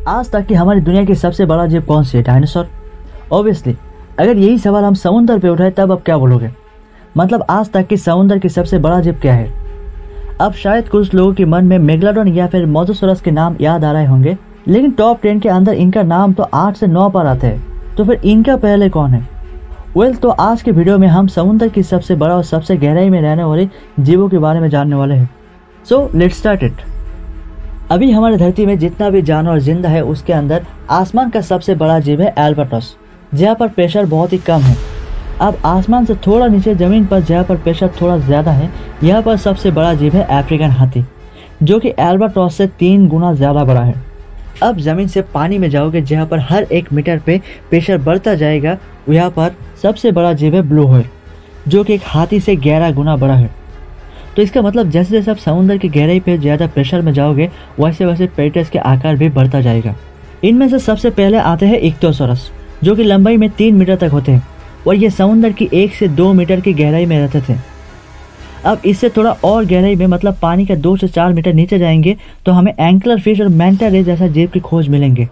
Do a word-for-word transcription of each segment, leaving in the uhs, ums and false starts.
आज तक की हमारी दुनिया की सबसे बड़ा जीव कौन सी है? डायनासोर। ऑब्वियसली अगर यही सवाल हम समुद्र पे उठाए तब आप क्या बोलोगे? मतलब आज तक की समुद्र की सबसे बड़ा जीव क्या है? अब शायद कुछ लोगों के मन में मेगलोडॉन या फिर मोजोसोरस के नाम याद आ रहे होंगे, लेकिन टॉप टेन के अंदर इनका नाम तो आठ से नौ पर आते हैं। तो फिर इनका पहले कौन है? वेल तो आज के वीडियो में हम समुद्र की सबसे बड़ा और सबसे गहराई में रहने वाले जीवों के बारे में जानने वाले हैं। So let's start it. अभी हमारी धरती में जितना भी जानवर जिंदा है उसके अंदर आसमान का सबसे बड़ा जीव है एल्बाट्रॉस, जहाँ पर प्रेशर बहुत ही कम है। अब आसमान से थोड़ा नीचे जमीन पर जहाँ पर प्रेशर थोड़ा ज़्यादा है, यहाँ पर सबसे बड़ा जीव है अफ्रीकन हाथी, जो कि एल्बाट्रॉस से तीन गुना ज़्यादा बड़ा है। अब ज़मीन से पानी में जाओगे जहाँ पर हर एक मीटर पे प्रेशर बढ़ता जाएगा, यहाँ पर सबसे बड़ा जीव है ब्लू व्हेल, जो कि एक हाथी से ग्यारह गुना बड़ा है। तो इसका मतलब जैसे जैसे आप समुद्र की गहराई पे ज़्यादा प्रेशर में जाओगे वैसे वैसे प्रेटस के आकार भी बढ़ता जाएगा। इनमें से सबसे पहले आते हैं इक्टोसोरस, जो कि लंबाई में तीन मीटर तक होते हैं और ये समुद्र की एक से दो मीटर की गहराई में रहते थे। अब इससे थोड़ा और गहराई में मतलब पानी का दो से चार मीटर नीचे जाएंगे तो हमें एंगलर फिश और मैंटा रे जैसा जीव की खोज मिलेंगे।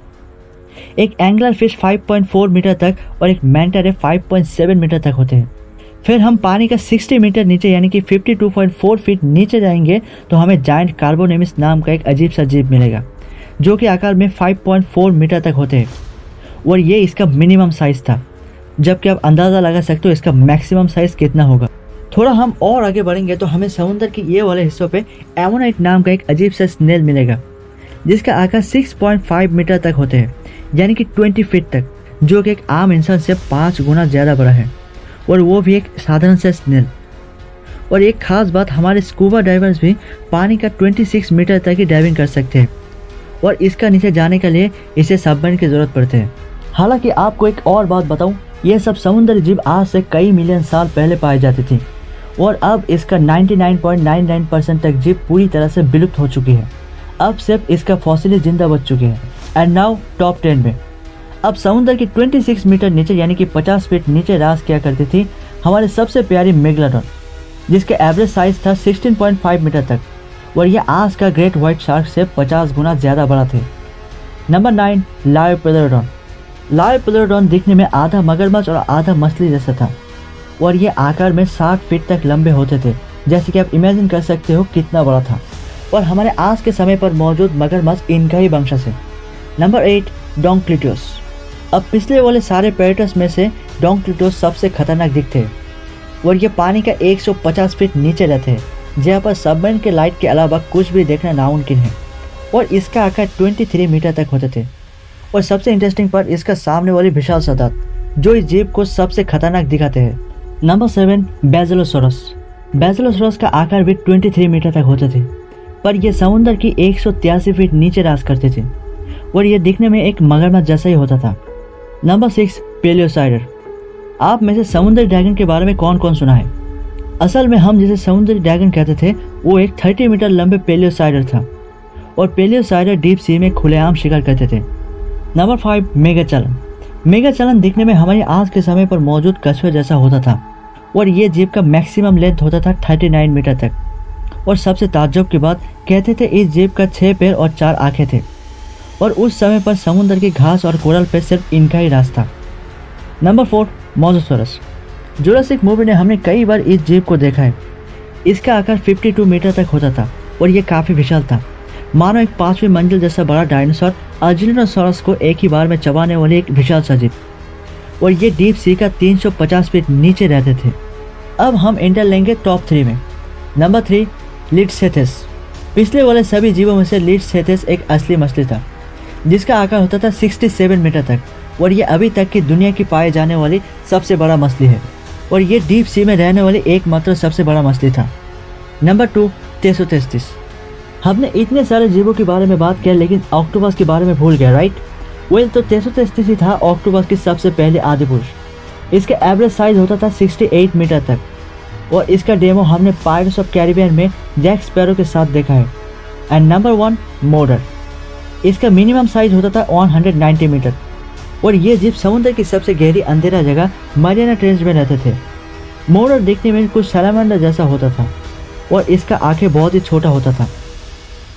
एक एंगलर फिश पाँच पॉइंट चार मीटर तक और एक मैंटा रे पाँच पॉइंट सात मीटर तक होते हैं। फिर हम पानी का साठ मीटर नीचे यानी कि बावन पॉइंट चार फीट नीचे जाएंगे तो हमें जायंट कार्बोनेमिस नाम का एक अजीब सा जीव मिलेगा, जो कि आकार में पाँच पॉइंट चार मीटर तक होते हैं और ये इसका मिनिमम साइज था, जबकि आप अंदाज़ा लगा सकते हो इसका मैक्सिमम साइज कितना होगा। थोड़ा हम और आगे बढ़ेंगे तो हमें समुद्र के ये वाले हिस्सों पे एमोनाइट नाम का एक अजीब सा स्नेल मिलेगा, जिसका आकार छह पॉइंट पाँच मीटर तक होते हैं यानी कि बीस फीट तक, जो कि एक आम इंसान से पाँच गुना ज़्यादा बड़ा है और वो भी एक साधारण सा स्नेल। और एक खास बात, हमारे स्कूबा डाइवर्स भी पानी का छब्बीस मीटर तक ही डाइविंग कर सकते हैं और इसका नीचे जाने के लिए इसे सबमरीन की ज़रूरत पड़ती है। हालांकि आपको एक और बात बताऊं, ये सब समुद्री जीव आज से कई मिलियन साल पहले पाई जाती थी और अब इसका निन्यानवे पॉइंट नौ नौ परसेंट तक जीव पूरी तरह से विलुप्त हो चुकी है। अब सिर्फ इसका फॉसिल जिंदा बच चुके हैं। एंड नाउ टॉप टेन में अब समुद्र की छब्बीस मीटर नीचे यानी कि पचास फीट नीचे रास किया करती थी हमारी सबसे प्यारी मेगलोडॉन, जिसके एवरेज साइज था सोलह पॉइंट पाँच मीटर तक और यह आज का ग्रेट व्हाइट शार्क से पचास गुना ज़्यादा बड़ा थे। Number nine, लायोपेलोडॉन। लायोपेलोडॉन दिखने में आधा मगरमच्छ और आधा मछली जैसा था और ये आकार में साठ फीट तक लंबे होते थे, जैसे कि आप इमेजिन कर सकते हो कितना बड़ा था। और हमारे आज के समय पर मौजूद मगरमच्छ इनका ही वंशज है। नंबर एट, डोंक्लिटोस। अब पिछले वाले सारे प्रेडेटर्स में से डोंक्लिटोस सबसे खतरनाक दिखते हैं और ये पानी का एक सौ पचास फीट नीचे रहते हैं, जहाँ पर सबमरीन के लाइट के अलावा कुछ भी देखना नामुमकिन है और इसका आकार तेईस मीटर तक होते थे। और सबसे इंटरेस्टिंग पार्ट इसका सामने वाली विशाल सा दांत, जो इस जीव को सबसे खतरनाक दिखाते हैं। Number seven, बेसिलोसोरस। बेसिलोसोरस का आकार भी तेईस मीटर तक होते थे, पर यह समुद्र की एक सौ तिरासी फीट नीचे रास करते थे और यह दिखने में एक मगरमच्छ जैसा ही होता था। नंबर सिक्स, पेलियोसाइडर। आप में से समुद्री ड्रैगन के बारे में कौन कौन सुना है? असल में हम जिसे समुद्री ड्रैगन कहते थे वो एक तीस मीटर लंबे पेलियोसाइडर था और पेलियोसाइडर डीप सी में खुलेआम शिकार करते थे। Number five, मेगाचलन। मेगाचलन दिखने में हमारे आज के समय पर मौजूद कछुए जैसा होता था और ये जीव का मैक्सिमम लेंथ होता था उनतालीस मीटर तक। और सबसे ताज्जुब की बात, कहते थे इस जीव का छः पैर और चार आंखें थे और उस समय पर समुद्र की घास और कोरल पे सिर्फ इनका ही राज था। Number four, Mosasaurus. Jurassic movie ने हमने कई बार इस जीव को देखा है। इसका आकार बावन मीटर तक होता था और ये काफ़ी विशाल था, मानो एक पांचवी मंजिल जैसा बड़ा डायनासोर अर्जिनोसोरस को एक ही बार में चबाने वाली एक विशाल सा जीव। और ये डीप सी का तीन सौ पचास फीट नीचे रहते थे। अब हम एंटर लेंगे टॉप थ्री में। नंबर थ्री, लिटसेथेस। पिछले वाले सभी जीवों में से लिटसेथेस एक असली मछली था, जिसका आकार होता था सड़सठ मीटर तक और ये अभी तक की दुनिया की पाई जाने वाली सबसे बड़ा मछली है और ये डीप सी में रहने वाली एकमात्र सबसे बड़ा मछली था। नंबर टू, टेसोटेस्टिस। हमने इतने सारे जीवों के बारे में बात किया लेकिन ऑक्टोपस के बारे में भूल गया, राइट? वेल तो टेसोटेस्टिस ही था ऑक्टोपस की सबसे पहले आदि पुरुष। इसका एवरेज साइज होता था अड़सठ मीटर तक और इसका डेमो हमने पायरेट्स ऑफ कैरिबियन में जैक स्पैरो के साथ देखा है। एंड नंबर वन, मोडर। इसका मिनिमम साइज होता था एक सौ नब्बे मीटर और ये जीव समुद्र की सबसे गहरी अंधेरा जगह मारियाना ट्रेंच में रहते थे। मोडर देखने में कुछ सैलामेंडर जैसा होता था और इसका आंखें बहुत ही छोटा होता था।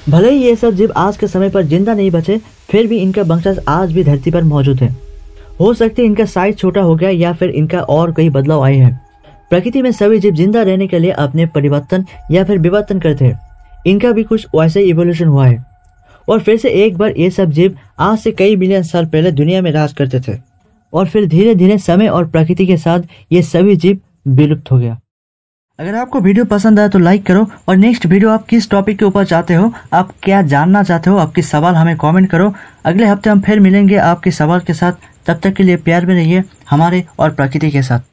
भले ही ये सब जीव आज के समय पर जिंदा नहीं बचे, फिर भी इनका वंशज आज भी धरती पर मौजूद है। हो सकता है इनका साइज छोटा हो गया या फिर इनका और कई बदलाव आए हैं। प्रकृति में सभी जीव जिंदा रहने के लिए अपने परिवर्तन या फिर विवर्तन करते हैं। इनका भी कुछ वैसे ही इवोल्यूशन हुआ है और फिर से एक बार ये सब जीव आज से कई मिलियन साल पहले दुनिया में राज करते थे और फिर धीरे धीरे समय और प्रकृति के साथ ये सभी जीव विलुप्त हो गया। अगर आपको वीडियो पसंद आया तो लाइक करो और नेक्स्ट वीडियो आप किस टॉपिक के ऊपर चाहते हो, आप क्या जानना चाहते हो, आपके सवाल हमें कमेंट करो। अगले हफ्ते हम फिर मिलेंगे आपके सवाल के साथ। तब तक के लिए प्यार में रहिए हमारे और प्रकृति के साथ।